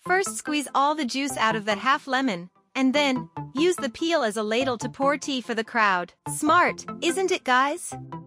First squeeze all the juice out of that half lemon, and then use the peel as a ladle to pour tea for the crowd. Smart, isn't it, guys?